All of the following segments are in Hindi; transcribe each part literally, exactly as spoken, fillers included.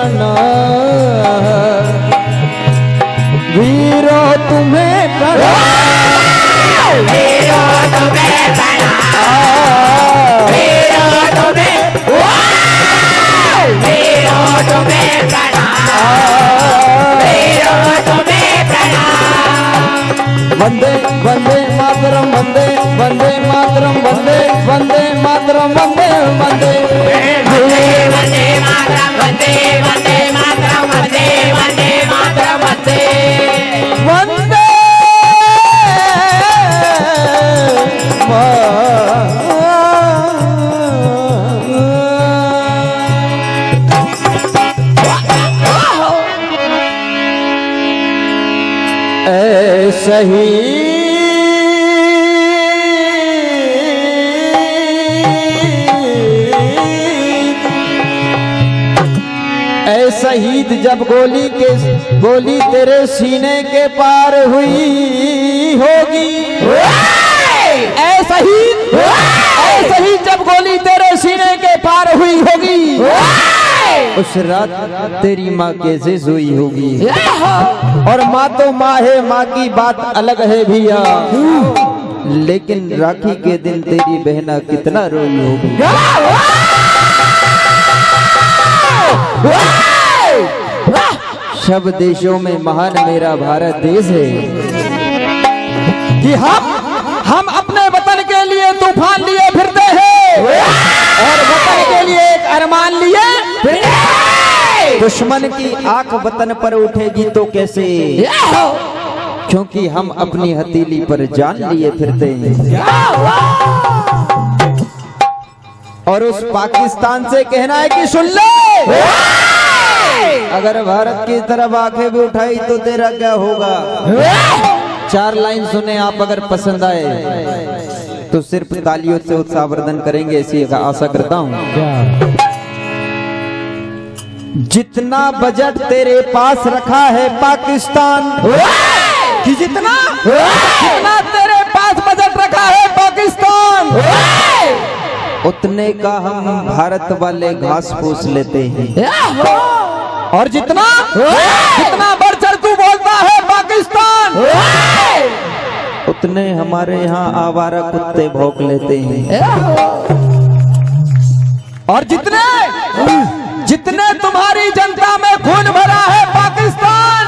वीरो तुम्हें प्रणाम, वीरो तुम्हें प्रणाम, वीरो तुम्हें वीरो तुम्हें प्रणाम, वीरो तुम्हें प्रणाम। वंदे वंदे मातरम, वंदे वंदे मातरम, वंदे वंदे मातरम, वंदे वंदे वंदे वंदे मातरम, वंदे वंदे मातरम, वंदे वंदे मातरम, वंदे वंदे ऐसा ही शहीद जब गोली के गोली तेरे सीने के पार हुई होगी, ऐ शहीद ऐ शहीद जब गोली तेरे सीने के पार हुई होगी, उस रात तेरी माँ कैसे सोई होगी। और माँ तो माँ है, माँ की बात अलग है भैया, लेकिन राखी के दिन तेरी बहना कितना रोई होगी। सब देशों में महान मेरा भारत देश है कि हम हम अपने वतन के लिए तूफान लिए फिरते हैं और वतन के लिए एक अरमान लिए फिरते हैं। दुश्मन की आंख वतन पर उठेगी तो कैसे, क्योंकि हम अपनी हथेली पर जान लिए फिरते हैं। और उस पाकिस्तान से कहना है कि सुन ले, अगर भारत की तरफ आंखें भी उठाई तो तेरा क्या होगा। चार लाइन सुने आप, अगर पसंद आए तो सिर्फ तालियों से उत्साहवर्धन करेंगे, ऐसी आशा करता हूँ। जितना बजट तेरे पास रखा है पाकिस्तान, कि जितना जितना तेरे पास बजट रखा है पाकिस्तान, उतने का हम भारत वाले घास फूस लेते हैं। और जितना जितना बढ़ चढ़ तू बोलता है पाकिस्तान, उतने हमारे यहाँ आवारा कुत्ते भौंक लेते हैं। और जितने जितने तुम्हारी जनता में खून भरा है पाकिस्तान,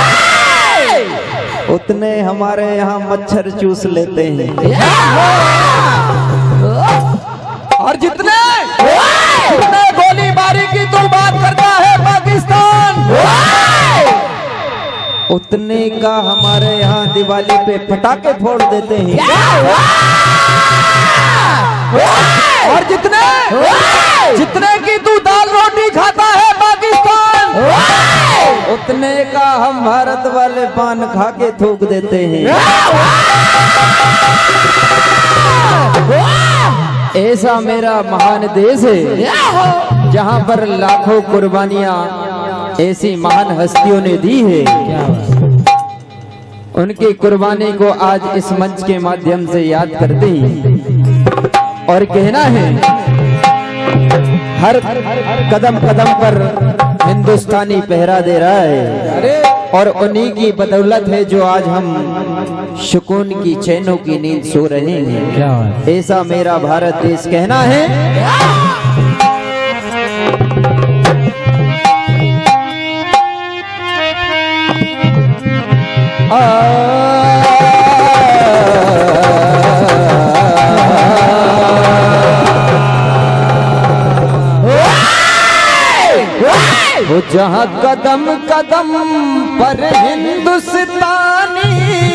उतने हमारे यहाँ मच्छर चूस लेते हैं। और जितने जितने गोलीबारी की तू बात करता है पाकिस्तान, उतने का हमारे यहाँ दिवाली पे पटाखे फोड़ देते हैं। और जितने जितने की तू दाल रोटी खाता है पाकिस्तान, उतने का हम भारत वाले पान खा के थूक देते हैं। ऐसा मेरा महान देश है जहाँ पर लाखों कुर्बानियां ऐसी महान हस्तियों ने दी है। उनकी कुर्बानी को आज इस मंच के माध्यम से याद करते हैं और कहना है, हर कदम कदम पर हिंदुस्तानी पहरा दे रहा है और उन्हीं की बदौलत है जो आज हम सुकून की चैनों की नींद सो रहे हैं। ऐसा मेरा भारत देश कहना है। आ, वो जहाँ कदम कदम पर हिंदुस्तानी,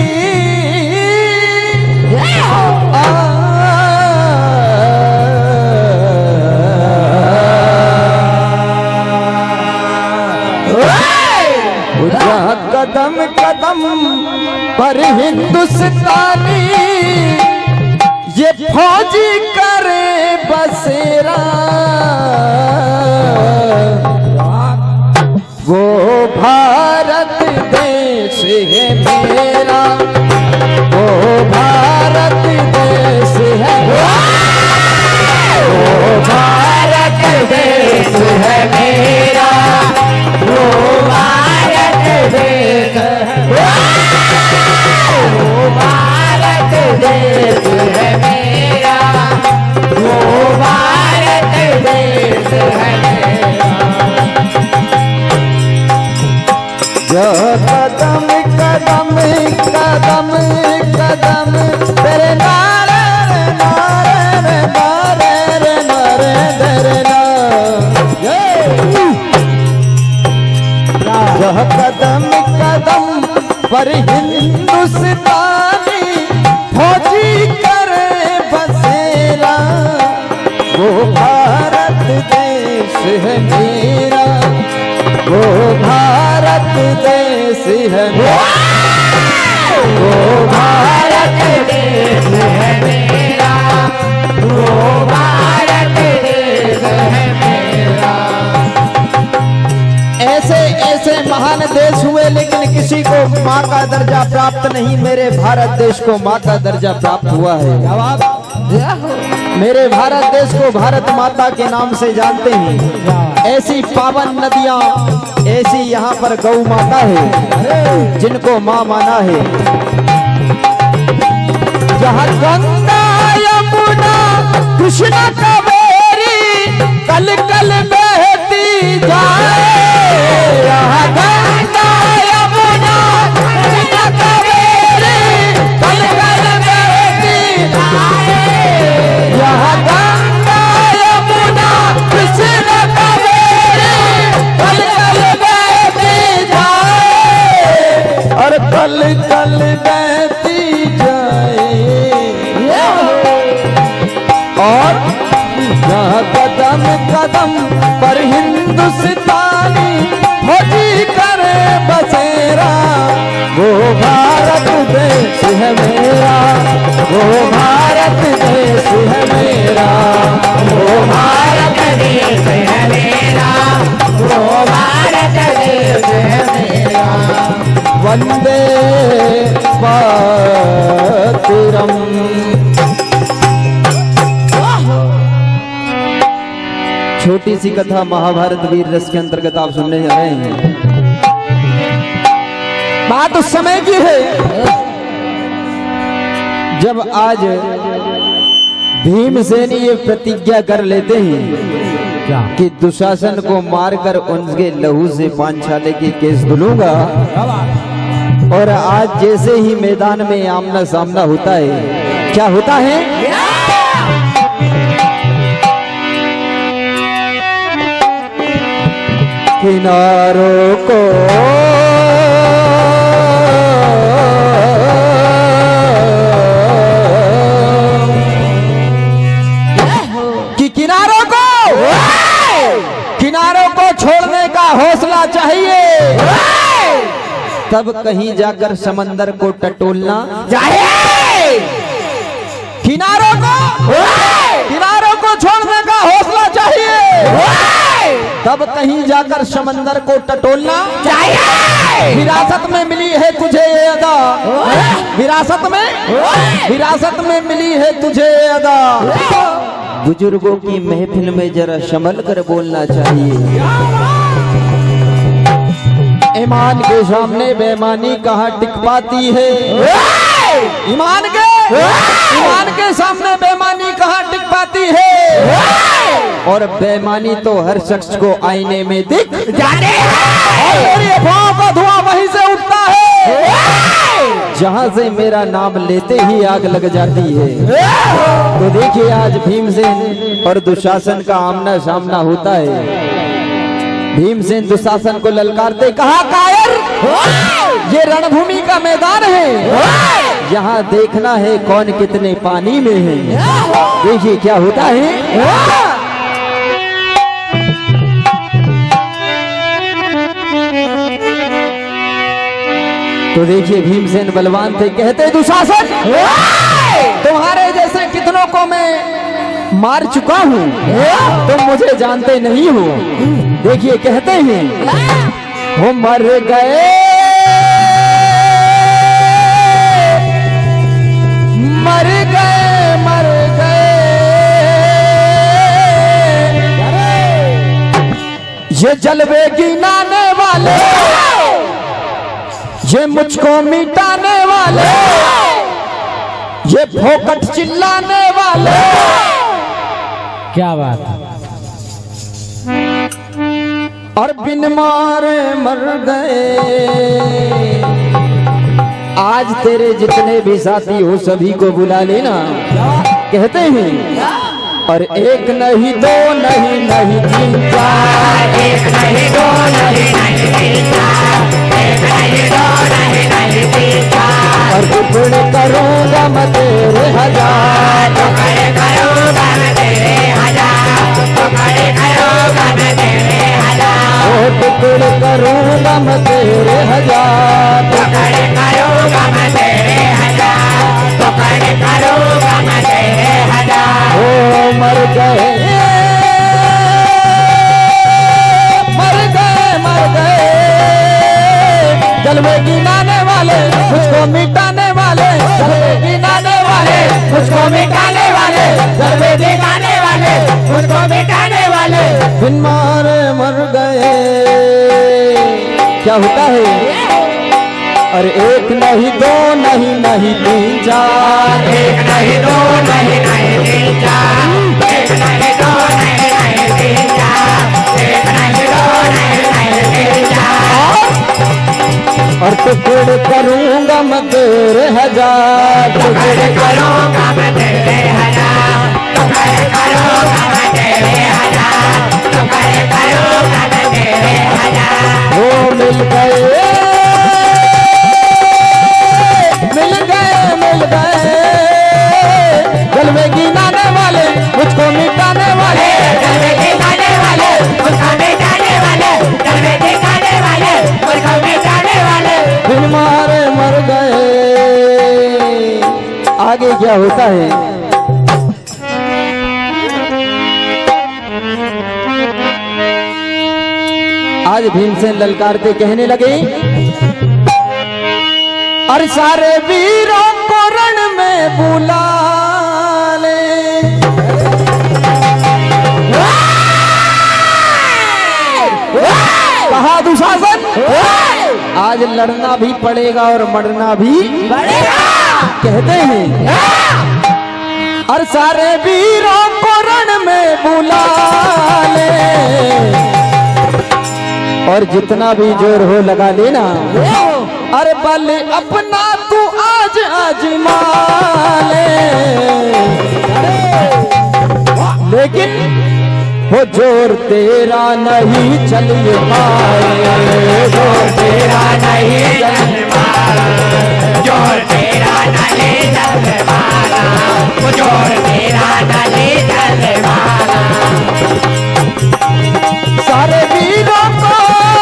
वो जहाँ कदम कदम पर हिंदुस्तानी, ये फौजी करे बसेरा, वो भारत देश है मेरा, वो भारत देश है, वो भारत देश है मेरा, कदम कदम तेरे नारे नारे नारे नारे तेरे यह कदम कदम पर हिंदुस्तानी फौजी करे बसेरा वो भारत देश है मेरा वो भारत देश है मेरा वो भारत देश है मेरा वो भारत देश है मेरा। ऐसे ऐसे महान देश हुए लेकिन किसी को माँ का दर्जा प्राप्त नहीं, मेरे भारत देश को माँ का दर्जा प्राप्त हुआ है। मेरे भारत देश को भारत माता के नाम से जानते हैं। ऐसी पावन नदियाँ, ऐसी यहाँ पर गौ माता है जिनको माँ माना है। जहाँ गंगा यमुना कृष्णा कावेरी कल कल बहती जाए, यहाँ गंगा यमुना कृष्णा कावेरी कल कल बहती जाए, यहाँ गंगा यमुना कृष्णा कावेरी कल कल बहती जाए और कल कल बहती जाए। और यहाँ कदम कदम पर हिंदुस्तानी फौजी करे बसेरा वो भारत देश है मेरा वो भारत देश है मेरा वो भारत देश है मेरा वो भारत देश है मेरा। वंदे मातरम। छोटी सी कथा महाभारत वीर रस के अंतर्गत आप सुनने जा रहे हैं। बात उस समय की है जब आज भीमसेन ये प्रतिज्ञा कर लेते हैं कि दुशासन को मारकर उनके लहू से पांचाले के केस धुलूंगा। और आज जैसे ही मैदान में आमना सामना होता है, क्या होता है? किनारों को कि किनारों को किनारों को छोड़ने का हौसला चाहिए, तब कहीं जाकर समंदर को टटोलना चाहिए। किनारों को किनारों को छोड़ने का हौसला चाहिए, तब कहीं जाकर समंदर को टटोलना चाहिए। विरासत में मिली है तुझे ये अदा, विरासत में विरासत में मिली है तुझे ये अदा। बुजुर्गों की महफिल में जरा संभल कर बोलना चाहिए। ईमान के सामने बेईमानी कहाँ टिक पाती है? ईमान के ईमान के सामने बेईमानी कहाँ टिक पाती है? और बेईमानी तो हर शख्स को आईने में दिख जाने और मेरी अफवाहों का धुआं वहीं से उठता है जहां से मेरा नाम लेते ही आग लग जाती है। तो देखिए आज भीमसेन और दुशासन का आमना सामना होता है। भीमसेन दुशासन को ललकारते कहा, कायर ये रणभूमि का मैदान है, यहाँ देखना है कौन कितने पानी में है। देखिए क्या होता है। तो देखिए भीमसेन बलवान थे, कहते दुशासन तुम्हारे जैसे कितनों को मैं मार चुका हूँ, तुम मुझे जानते नहीं हो। देखिए कहते हैं वो मर गए मर गए मर गए ये जलवे गिनाने वाले, ये मुझको मिटाने वाले, ये फोकट चिल्लाने वाले। क्या बात है। और बिन मारे मर गए आज तेरे जितने भी साथी हो सभी को बुला लेना। कहते हैं और एक नहीं दो नहीं नहीं तीन चार, एक नहीं दो नहीं नहीं तीन चार, एक नहीं दो नहीं नहीं तीन चार। और टुकड़े करूँगा मैं तेरे हजार, टुकड़े करूँगा मैं तेरे हजार, टुकड़े करूँगा मैं तेरे हजार। ओ टुकड़े करूँगा मैं तेरे हजार, टुकड़े करूँगा मैं तेरे हजार, टुकड़े करूँगा मैं तेरे हजार। ओ मर गए मर गए मर गए जलवे गिनाने वाले मुझको मिटाने वाले, जलवे गिनाने वाले मुझको मिटाने वाले, जलवे दिखाने वाले, मुझको मिटाने वाले। बिन मारे मर गए। क्या होता है? और एक नहीं दो नहीं नहीं तीन चार, एक नहीं दो नहीं नहीं तीन चार, एक नहीं दो नहीं नहीं तीन चार, एक नहीं दो नहीं नहीं तीन चार। और टुकड़े करूँगा मैं तेरे हजार, टुकड़े करूँगा मैं तेरे हजार, टुकड़े करूँगा मैं तेरे हजार, टुकड़े करूँगा मैं तेरे हजार। वो मिल गए मिल गए मिल गए जलवे गिनाने वाले मुझको मिटाने वाले, जलवे दिखाने वाले, मुझको मिटाने वाले, जलवे दिखाने वाले, मुझको मिटाने वाले। बिन मारे मर गए। आगे क्या होता है? आज भीमसेन ललकारते कहने लगे और सारे वीरों को रण में बुला ले। कहा दुशासन आज लड़ना भी पड़ेगा और मरना भी पड़ेगा। कहते हैं और सारे वीरों को रण में बुला ले और जितना भी जोर हो लगा लेना। अरे बल अपना तू आज आजमा ले, लेकिन वो जोर तेरा नहीं चल पाए, जोर तेरा नहीं चल पाया, जोर तेरा नहीं चल पाया, जोर तेरा नहीं चल पाया। सारे वीरों को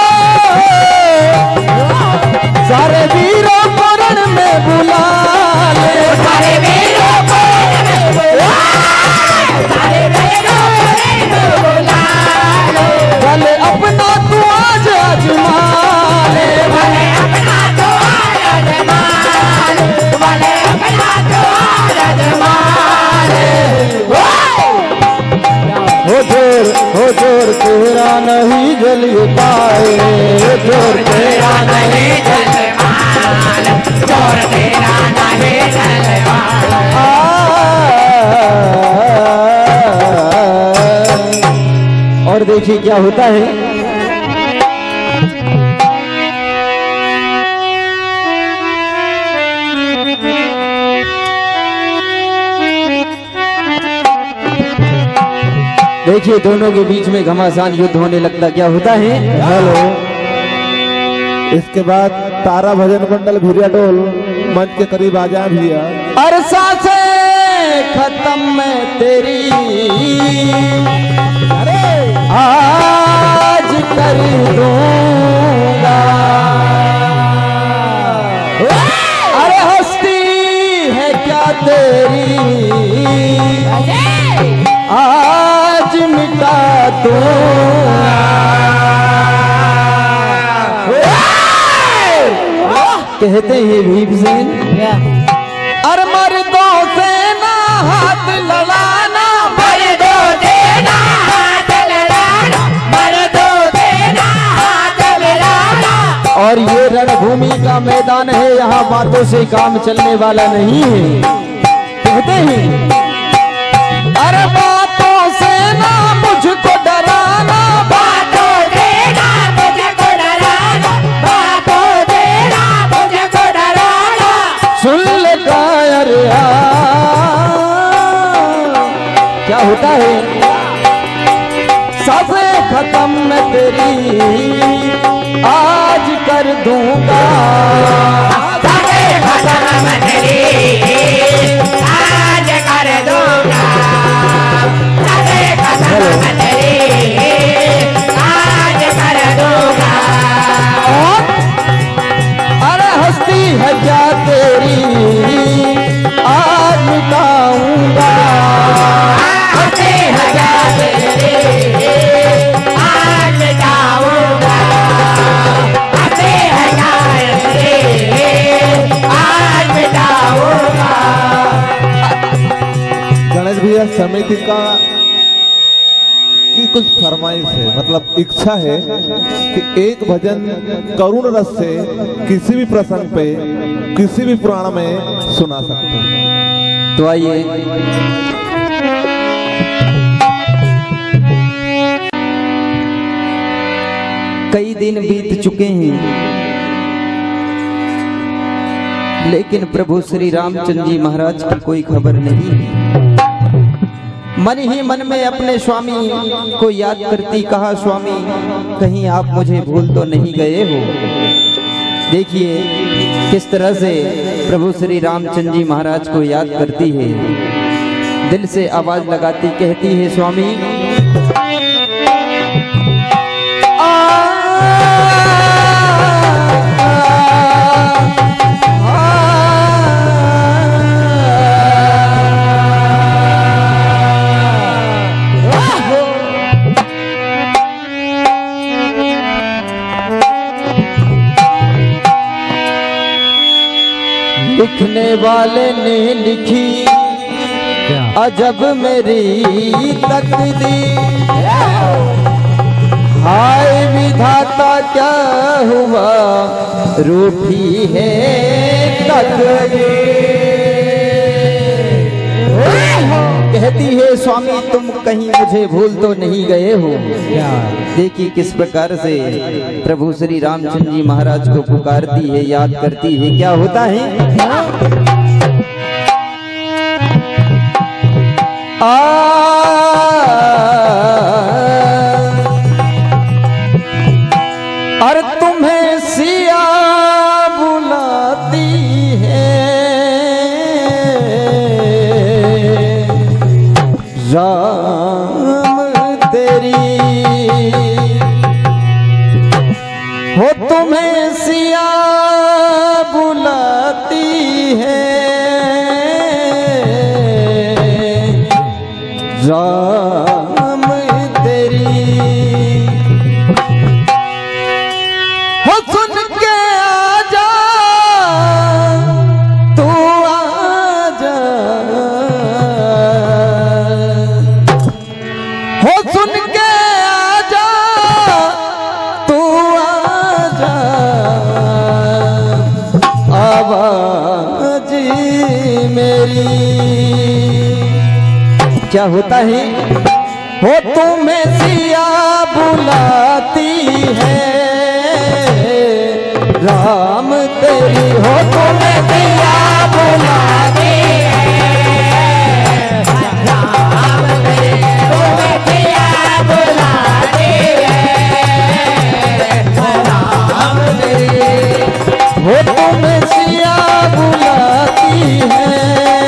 सारे वीरों को रण में बुला ले, सारे वीरों को बुला, सारे वीरों को बुला लो। भले अपना तू आज आजमा ले, भले अपना तो आजमा ले, भले अपना तो आजमा ले। हो जोर हो जोर तेरा नहीं जल पाए, जोर तेरा नहीं चल पाया, जोर तेरा नहीं चल पाया। और देखिए क्या होता है? देखिए दोनों के बीच में घमासान युद्ध होने लगता। क्या होता है? हेलो। इसके बाद तारा भजन मंडल भिरिया डोल मंच के करीब आ जाए भैया। अरसा से खत्म मैं तेरी आज कर दूंगा। अरे हस्ती है क्या तेरी आज मिटा दूंगा। कहते हैं भीमसेन अरे मर्दों से ना हाथ लड़ाना, मर्दों से ना हाथ लड़ाना, मर्दों से ना हाथ लड़ाना। और ये रणभूमि का मैदान है, यहाँ बातों से काम चलने वाला नहीं है। कहते हैं अरे बातों से ना मुझको डराना, बातों से ना मुझको डराना, बातों से ना मुझको डराना। मतलब इच्छा है कि एक भजन करुण रस से किसी भी प्रसंग पे किसी भी पुराण में सुना सकते हैं। तो आइए कई दिन बीत चुके हैं, लेकिन प्रभु श्री रामचंद्र जी महाराज की कोई खबर नहीं है। मन ही मन में अपने स्वामी को याद करती कहा, स्वामी कहीं आप मुझे भूल तो नहीं गए हो। देखिए किस तरह से प्रभु श्री रामचंद्र जी महाराज को याद करती है, दिल से आवाज लगाती कहती है, स्वामी लिखने वाले ने लिखी अजब मेरी तकदीर, हाय विधाता क्या हुआ रूठी है तकदीर। कहती है, स्वामी तुम कहीं मुझे भूल तो नहीं गए हो। देखिए किस प्रकार से प्रभु श्री रामचंद्र जी महाराज को पुकारती है, याद करती है। क्या होता है, आ और तुम्हें सिया बुलाती है, राम तेरी हो, तुम्हें सिया बुलाती है, राम तेरी हो, सुन के आजा तू आजा, हो सुन के आजा तू आजा, आवाज मेरी। क्या होता है, हो तुम्हें सिया बुलाती है, राम तेरी हो, तुम्हें सिया बुलाती है, राम तेरी तुम्हें सिया बुलाती है, राम तेरी हो, तुम्हें सिया बुलाती है,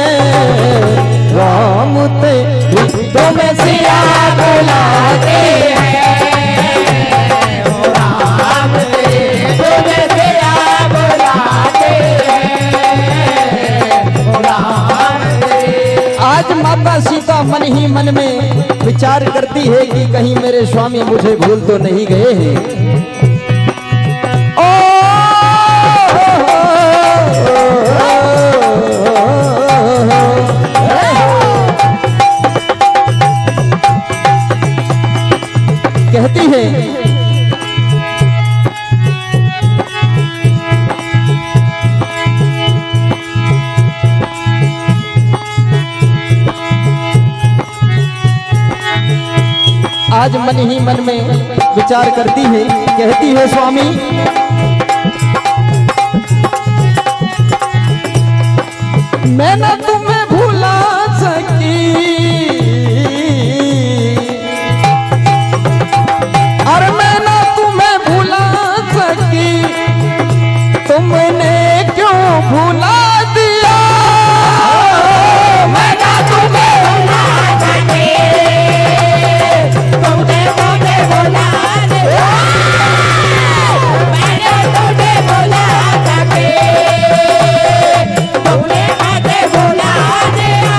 राम तेरी तुम्हें सिया बुलाती है, राम तेरी तुम्हें सिया बुलाती है, राम तेरी। आज माता सीता मन ही मन में विचार करती है कि कहीं मेरे स्वामी मुझे भूल तो नहीं गए हैं। कहती है, आज मन ही मन में विचार करती है, कहती है, स्वामी मैं ना तुम्हें भुला सकी, और मैं ना तुम्हें भुला सकी, तुमने क्यों भुला दिया, मैं ना तुम्हें भुला सकी, तुमने मुझे भुला दिया, मैंने तुझे भुला सकी, तुमने मुझे भुला दिया।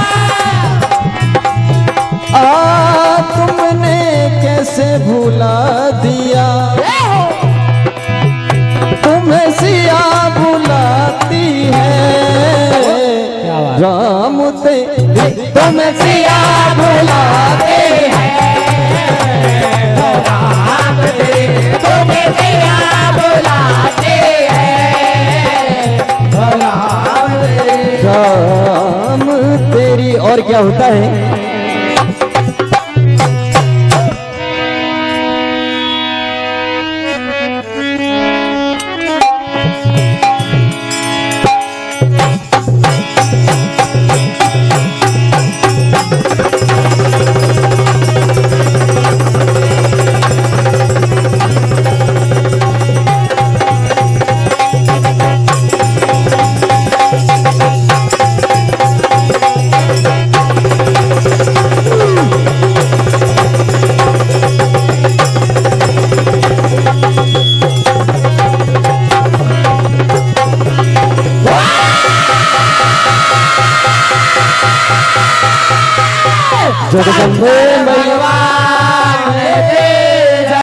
आ तुमने कैसे भुला दिया, तुम्हें सिया बुलाती है, राम तेरी तुम्हें सिया बुलाती है, राम होता है। जगदम्बे मैया